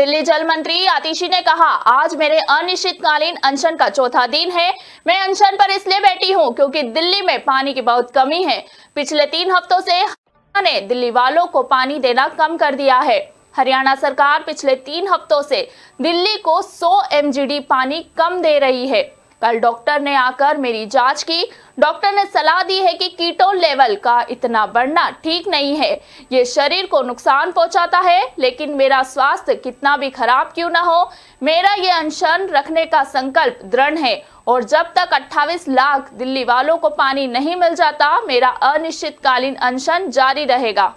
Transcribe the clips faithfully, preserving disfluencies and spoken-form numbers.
दिल्ली जल मंत्री आतिशी ने कहा, आज मेरे अनिश्चितकालीन अनशन का चौथा दिन है। मैं अनशन पर इसलिए बैठी हूं क्योंकि दिल्ली में पानी की बहुत कमी है। पिछले तीन हफ्तों से हरियाणा ने दिल्ली वालों को पानी देना कम कर दिया है। हरियाणा सरकार पिछले तीन हफ्तों से दिल्ली को सौ एम जी डी पानी कम दे रही है। कल डॉक्टर ने आकर मेरी जांच की। डॉक्टर ने सलाह दी है कि कीटोन लेवल का इतना बढ़ना ठीक नहीं है, ये शरीर को नुकसान पहुंचाता है। लेकिन मेरा स्वास्थ्य कितना भी खराब क्यों ना हो, मेरा ये अनशन रखने का संकल्प दृढ़ है और जब तक अट्ठाईस लाख दिल्ली वालों को पानी नहीं मिल जाता, मेरा अनिश्चितकालीन अनशन जारी रहेगा।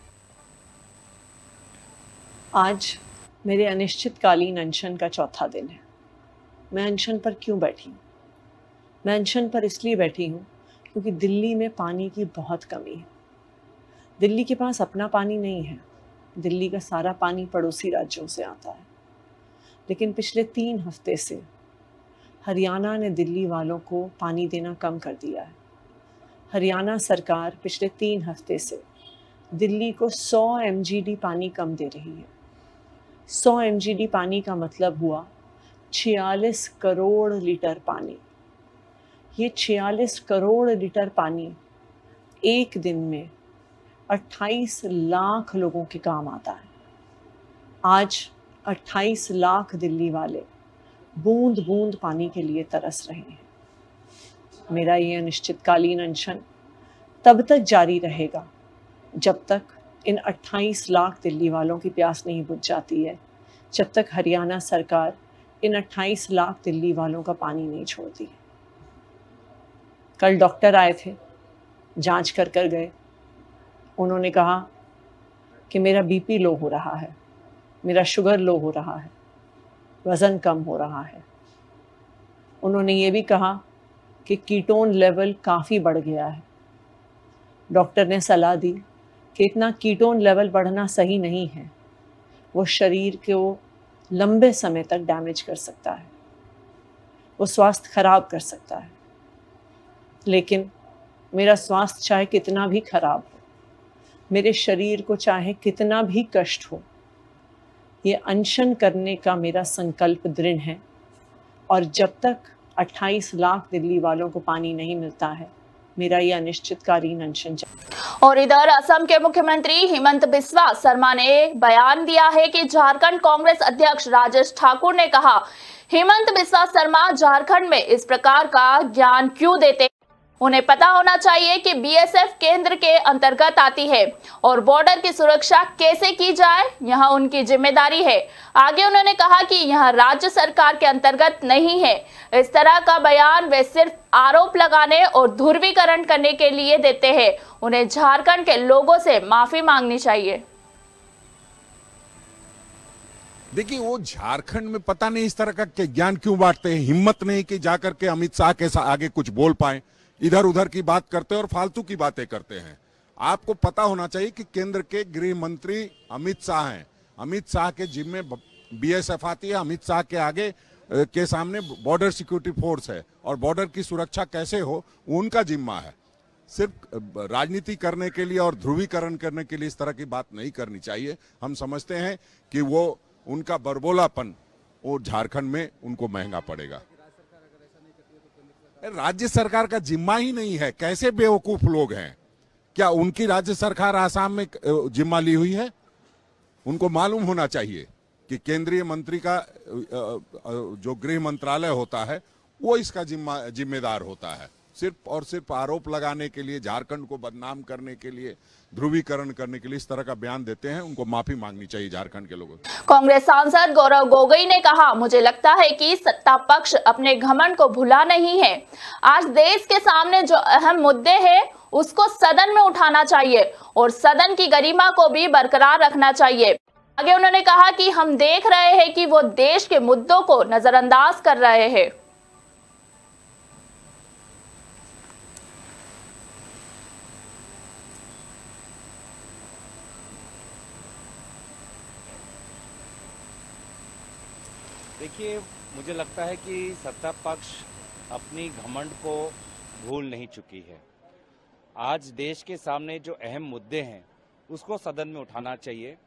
आज मेरे अनिश्चितकालीन अनशन का चौथा दिन है। मैं अनशन पर क्यों बैठी हूँ? मैं अनशन पर इसलिए बैठी हूँ क्योंकि दिल्ली में पानी की बहुत कमी है। दिल्ली के पास अपना पानी नहीं है। दिल्ली का सारा पानी पड़ोसी राज्यों से आता है। लेकिन पिछले तीन हफ्ते से हरियाणा ने दिल्ली वालों को पानी देना कम कर दिया है। हरियाणा सरकार पिछले तीन हफ्ते से दिल्ली को सौ एम जी डी पानी कम दे रही है। सौ एम जी डी पानी का मतलब हुआ छियालीस करोड़ लीटर पानी। ये छियालीस करोड़ लीटर पानी एक दिन में अट्ठाईस लाख लोगों के काम आता है। आज अट्ठाईस लाख दिल्ली वाले बूंद बूंद पानी के लिए तरस रहे हैं। मेरा ये अनिश्चितकालीन अनशन तब तक जारी रहेगा जब तक इन अट्ठाईस लाख दिल्ली वालों की प्यास नहीं बुझ जाती है, जब तक हरियाणा सरकार इन अट्ठाईस लाख दिल्ली वालों का पानी नहीं छोड़ती। कल डॉक्टर आए थे, जांच कर कर गए। उन्होंने कहा कि मेरा बीपी लो हो रहा है, मेरा शुगर लो हो रहा है, वज़न कम हो रहा है। उन्होंने ये भी कहा कि कीटोन लेवल काफ़ी बढ़ गया है। डॉक्टर ने सलाह दी कि इतना कीटोन लेवल बढ़ना सही नहीं है, वो शरीर को लंबे समय तक डैमेज कर सकता है, वो स्वास्थ्य खराब कर सकता है। लेकिन मेरा स्वास्थ्य चाहे कितना भी खराब हो, मेरे शरीर को चाहे कितना भी कष्ट हो, ये अनशन करने का मेरा संकल्प दृढ़ है। और जब तक अट्ठाईस लाख दिल्ली वालों को पानी नहीं मिलता है, मेरा ये अनिश्चितकालीन अनशन। और इधर असम के मुख्यमंत्री हिमंत बिस्वा शर्मा ने बयान दिया है कि झारखंड कांग्रेस अध्यक्ष राजेश ठाकुर ने कहा, हिमंत बिस्वा शर्मा झारखंड में इस प्रकार का ज्ञान क्यों देते? उन्हें पता होना चाहिए कि बी एस एफ केंद्र के अंतर्गत आती है और बॉर्डर की सुरक्षा कैसे की जाए, यह उनकी जिम्मेदारी है। आगे उन्होंने कहा कि यह राज्य सरकार के अंतर्गत नहीं है। इस तरह का बयान वे सिर्फ आरोप लगाने और ध्रुवीकरण करने के लिए देते हैं। उन्हें झारखंड के लोगों से माफी मांगनी चाहिए। देखिए, वो झारखंड में पता नहीं इस तरह का ज्ञान क्यों बांटते हैं। हिम्मत नहीं कि जाकर के अमित शाह के आगे कुछ बोल पाए, इधर उधर की बात करते हैं और फालतू की बातें करते हैं। आपको पता होना चाहिए कि केंद्र के गृह मंत्री अमित शाह हैं। अमित शाह के जिम्मे बी एस एफ आती है। अमित शाह के आगे के सामने बॉर्डर सिक्योरिटी फोर्स है और बॉर्डर की सुरक्षा कैसे हो, उनका जिम्मा है। सिर्फ राजनीति करने के लिए और ध्रुवीकरण करने के लिए इस तरह की बात नहीं करनी चाहिए। हम समझते हैं कि वो उनका बरबोलापन वो झारखंड में उनको महंगा पड़ेगा। राज्य सरकार का जिम्मा ही नहीं है। कैसे बेवकूफ लोग हैं? क्या उनकी राज्य सरकार आसाम में जिम्मा ली हुई है? उनको मालूम होना चाहिए कि केंद्रीय मंत्री का जो गृह मंत्रालय होता है वो इसका जिम्मा जिम्मेदार होता है। सिर्फ और सिर्फ आरोप लगाने के लिए, झारखंड को बदनाम करने के लिए, ध्रुवीकरण करने के लिए इस तरह का बयान देते हैं। उनको माफी मांगनी चाहिए झारखंड के लोगों को। कांग्रेस सांसद गौरव गोगोई ने कहा, मुझे लगता है कि सत्ता पक्ष अपने घमंड को भुला नहीं है। आज देश के सामने जो अहम मुद्दे हैं उसको सदन में उठाना चाहिए और सदन की गरिमा को भी बरकरार रखना चाहिए। आगे उन्होंने कहा कि हम देख रहे हैं कि वो देश के मुद्दों को नजरअंदाज कर रहे हैं। देखिए, मुझे लगता है कि सत्ता पक्ष अपनी घमंड को भूल नहीं चुकी है। आज देश के सामने जो अहम मुद्दे हैं उसको सदन में उठाना चाहिए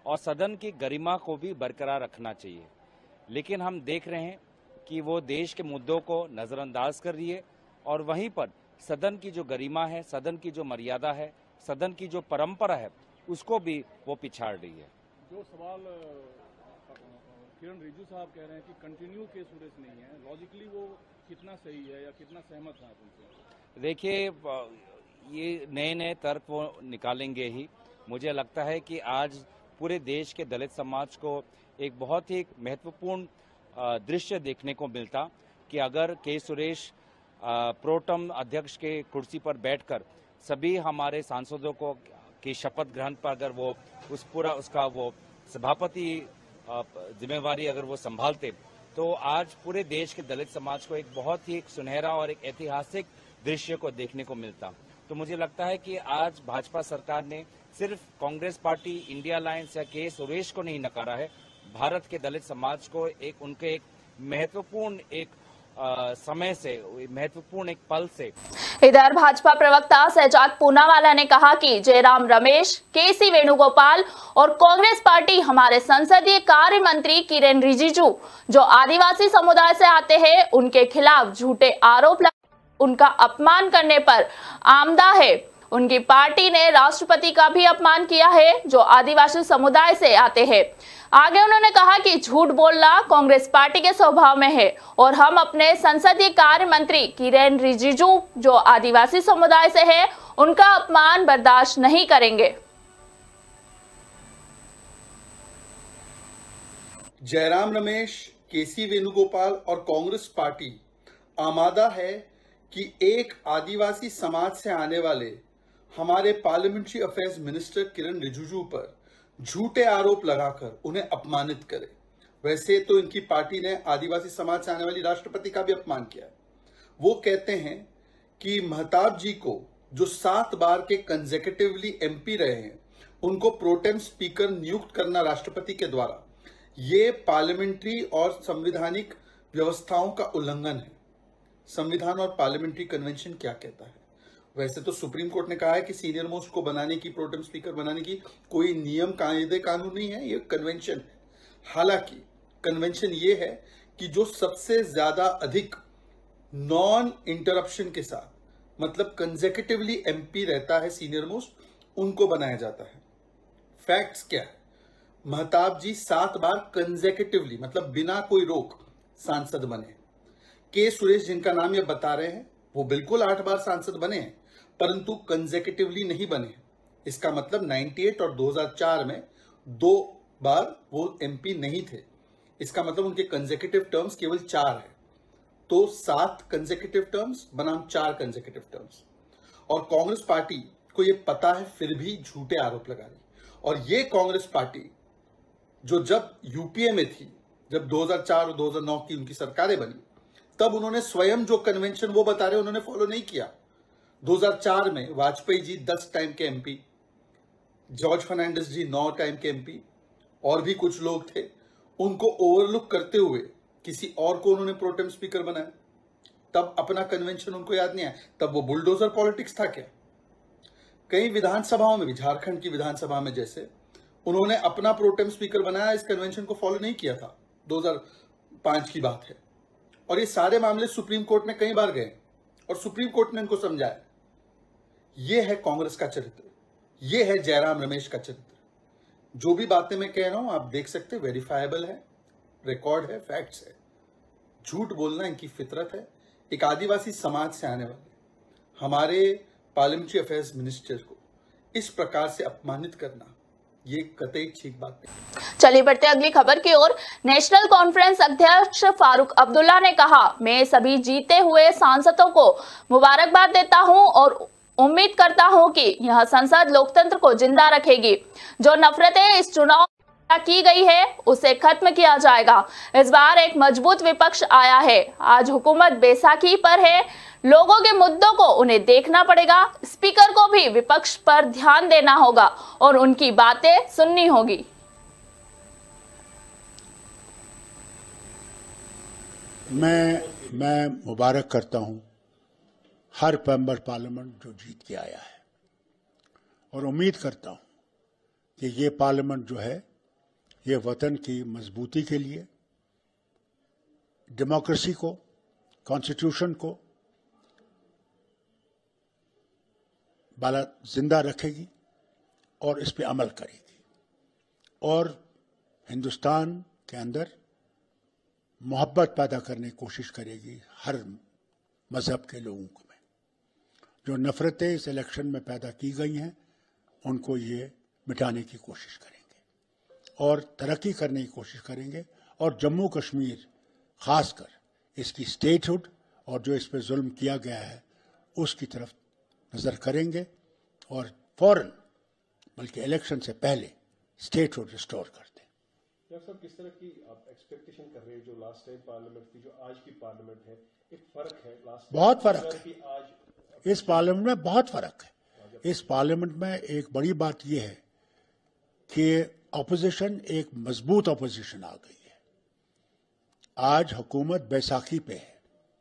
और सदन की गरिमा को भी बरकरार रखना चाहिए। लेकिन हम देख रहे हैं कि वो देश के मुद्दों को नज़रअंदाज कर रही है और वहीं पर सदन की जो गरिमा है, सदन की जो मर्यादा है, सदन की जो परंपरा है, उसको भी वो पिछाड़ रही है। जो सवाल किरण रिजिजू साहब कह रहे हैं कि कंटिन्यू के सुरेश नहीं है, लॉजिकली वो कितना सही है या कितना सहमत है आप उनसे? देखिए, ये नए नए तर्क वो निकालेंगे ही। मुझे लगता है कि आज पूरे देश के दलित समाज को एक बहुत ही महत्वपूर्ण दृश्य देखने को मिलता कि अगर के सुरेश प्रोटम अध्यक्ष के कुर्सी पर बैठकर सभी हमारे सांसदों को की शपथ ग्रहण पर अगर वो उस पूरा उसका वो सभापति जिम्मेवारी अगर वो संभालते, तो आज पूरे देश के दलित समाज को एक बहुत ही एक सुनहरा और एक ऐतिहासिक दृश्य को देखने को मिलता। तो मुझे लगता है कि आज भाजपा सरकार ने सिर्फ कांग्रेस पार्टी, इंडिया अलायंस या के सुरेश को नहीं नकारा है, भारत के दलित समाज को एक उनके एक महत्वपूर्ण एक आ, समय से, महत्वपूर्ण एक पल से। इधर भाजपा प्रवक्ता शहजाद पूनावाला ने कहा कि जयराम रमेश, के सी वेणुगोपाल और कांग्रेस पार्टी हमारे संसदीय कार्य मंत्री किरेन रिजिजू जो आदिवासी समुदाय से आते हैं, उनके खिलाफ झूठे आरोप लगा उनका अपमान करने पर आमदा है। उनकी पार्टी ने राष्ट्रपति का भी अपमान किया है जो आदिवासी समुदाय से आते हैं। आगे उन्होंने कहा कि झूठ बोलना कांग्रेस पार्टी के स्वभाव में है और हम अपने संसदीय कार्य मंत्री किरेन रिजिजू जो आदिवासी समुदाय से है, उनका अपमान बर्दाश्त नहीं करेंगे। जयराम रमेश, के सी वेणुगोपाल और कांग्रेस पार्टी आमादा है कि एक आदिवासी समाज से आने वाले हमारे parliamentary affairs minister Kiren Rijiju पर झूठे आरोप लगाकर उन्हें अपमानित करे। वैसे तो इनकी पार्टी ने आदिवासी समाज से आने वाली राष्ट्रपति का भी अपमान किया। वो कहते हैं कि महताब जी को जो सात बार के कंसेक्यूटिवली एमपी रहे हैं, उनको प्रोटेम स्पीकर नियुक्त करना राष्ट्रपति के द्वारा ये पार्लियामेंट्री और संवैधानिक व्यवस्थाओं का उल्लंघन है। संविधान और पार्लियामेंट्री कन्वेंशन क्या कहता है? वैसे तो सुप्रीम कोर्ट ने कहा है कि सीनियर मोस्ट को बनाने की, प्रोटेम स्पीकर बनाने की कोई नियम कायदे कानून नहीं है, ये कन्वेंशन है। हालांकि कन्वेंशन ये है कि जो सबसे ज्यादा अधिक नॉन इंटरप्शन के साथ, मतलब कंसेक्यूटिवली एमपी रहता है सीनियर मोस्ट, उनको बनाया जाता है। फैक्ट्स क्या है? महताब जी सात बार कंसेक्यूटिवली, मतलब बिना कोई रोक, सांसद बने। के सुरेश जिनका नाम ये बता रहे हैं, वो बिल्कुल आठ बार सांसद बने हैं, परंतु कंसेक्यूटिवली नहीं बने। इसका मतलब अट्ठानवे और दो हज़ार चार में दो बार वो एमपी नहीं थे। इसका मतलब उनके कंसेक्यूटिव टर्म्स केवल चार है। तो सात कंसेक्यूटिव टर्म्स बनाम चार कंसेक्यूटिव टर्म्स। और कांग्रेस पार्टी को ये पता है, फिर भी झूठे आरोप लगा रही। और ये कांग्रेस पार्टी जो जब यूपीए में थी, जब दो हज़ार चार और दो हज़ार नौ की उनकी सरकारें बनी, तब उन्होंने स्वयं जो कन्वेंशन वो बता रहे उन्होंने फॉलो नहीं किया। दो हज़ार चार में वाजपेयी जी दस टाइम के एमपी, जॉर्ज फर्नांडिस जी नौ टाइम के एमपी, और भी कुछ लोग थे, उनको ओवरलुक करते हुए किसी और को उन्होंने प्रोटेम स्पीकर बनाया। तब अपना कन्वेंशन उनको याद नहीं आया। तब वो बुलडोजर पॉलिटिक्स था क्या? कई विधानसभाओं में भी, झारखंड की विधानसभा में जैसे, उन्होंने अपना प्रोटेम स्पीकर बनाया, इस कन्वेंशन को फॉलो नहीं किया था। दो हज़ार पांच की बात है। और ये सारे मामले सुप्रीम कोर्ट में कई बार गए और सुप्रीम कोर्ट ने इनको समझाया। ये है कांग्रेस का चरित्र, ये है जयराम रमेश का चरित्र। जो भी बातें मैं कह रहा हूं आप देख सकते, वेरीफाइबल है, रिकॉर्ड है, फैक्ट्स है। झूठ बोलना इनकी फितरत है। एक आदिवासी समाज से आने वाले हमारे पार्लियामेंट्री अफेयर्स मिनिस्टर को इस प्रकार से अपमानित करना, ये कतई ठीक बात नहीं। चलिए बढ़ते अगली खबर की ओर। नेशनल कॉन्फ्रेंस अध्यक्ष फारूक अब्दुल्ला ने कहा, मैं सभी जीते हुए सांसदों को मुबारकबाद देता हूं और उम्मीद करता हूं कि यह संसद लोकतंत्र को जिंदा रखेगी। जो नफरतें इस चुनाव की गई है उसे खत्म किया जाएगा। इस बार एक मजबूत विपक्ष आया है। आज हुकूमत बैसाखी पर है, लोगों के मुद्दों को उन्हें देखना पड़ेगा। स्पीकर को भी विपक्ष पर ध्यान देना होगा और उनकी बातें सुननी होगी। मैं मैं मुबारक करता हूं हर मेंबर पार्लियामेंट जो जीत के आया है, और उम्मीद करता हूं कि ये पार्लियामेंट जो है ये वतन की मजबूती के लिए, डेमोक्रेसी को, कॉन्स्टिट्यूशन को बाला जिंदा रखेगी और इस पे अमल करेगी और हिंदुस्तान के अंदर मोहब्बत पैदा करने की कोशिश करेगी हर मजहब के लोगों को में। जो नफरतें इस इलेक्शन में पैदा की गई हैं उनको ये मिटाने की कोशिश करेंगे और तरक्की करने की कोशिश करेंगे और जम्मू कश्मीर खासकर इसकी स्टेटहुड और जो इस पर जुल्म किया गया है उसकी तरफ नजर करेंगे और फौरन बल्कि इलेक्शन से पहले स्टेटहुड रिस्टोर कर दें। डॉक्टर साहब, किस तरह की आप एक्सपेक्टेशन कर रहे हैं? जो लास्ट टाइम पार्लियामेंट थी, जो आज की पार्लियामेंट है, एक फर्क है। लास्ट बहुत फर्क है आज इस पार्लियामेंट में, बहुत फर्क है इस पार्लियामेंट में। एक बड़ी बात यह है कि अपोजिशन एक मजबूत अपोजिशन आ गई है। आज हुकूमत बैसाखी पे है।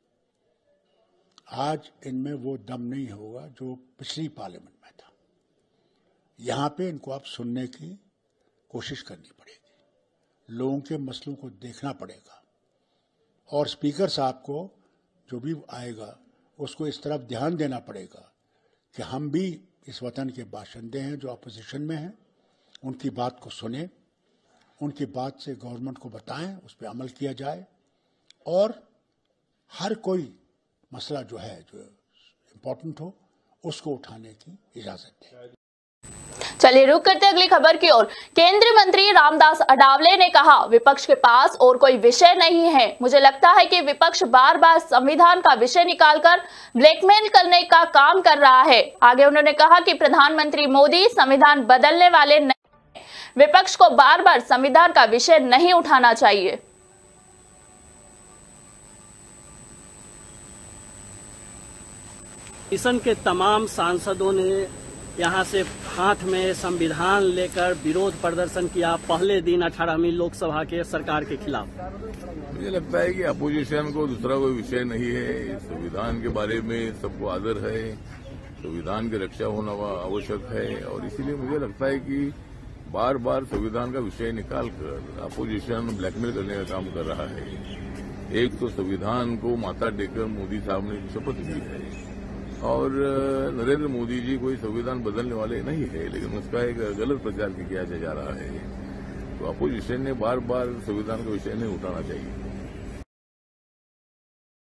आज इनमें वो दम नहीं होगा जो पिछली पार्लियामेंट में था। यहां पे इनको अब सुनने की कोशिश करनी पड़ेगी, लोगों के मसलों को देखना पड़ेगा और स्पीकर साहब को जो भी आएगा उसको इस तरफ ध्यान देना पड़ेगा कि हम भी इस वतन के बाशिंदे हैं जो अपोजिशन में हैं, उनकी बात को सुने, उनकी बात से गवर्नमेंट को बताएं, उस पर अमल किया जाए और हर कोई मसला जो है जो इम्पोर्टेंट हो उसको उठाने की इजाजत दें। चलिए रुक करते अगली खबर की ओर। केंद्रीय मंत्री रामदास अठावले ने कहा, विपक्ष के पास और कोई विषय नहीं है। मुझे लगता है कि विपक्ष बार बार संविधान का विषय निकालकर ब्लैकमेल करने का काम कर रहा है। आगे उन्होंने कहा कि प्रधानमंत्री मोदी संविधान बदलने वाले नहीं, विपक्ष को बार बार संविधान का विषय नहीं उठाना चाहिए। किशन के तमाम सांसदों ने यहां से हाथ में संविधान लेकर विरोध प्रदर्शन किया पहले दिन अठारहवीं लोकसभा के सरकार के खिलाफ। मुझे लगता है कि अपोजिशन को दूसरा कोई विषय नहीं है। संविधान के बारे में सबको आदर है, संविधान की रक्षा होना आवश्यक है और इसीलिए मुझे लगता है कि बार बार संविधान का विषय निकालकर अपोजिशन ब्लैकमेल करने का काम कर रहा है। एक तो संविधान को माथा टेककर मोदी साहब ने शपथ ली है और नरेंद्र मोदी जी कोई संविधान बदलने वाले नहीं है, लेकिन उसका एक गलत प्रचार किया जा रहा है। तो अपोजिशन ने बार बार संविधान का विषय नहीं उठाना चाहिए।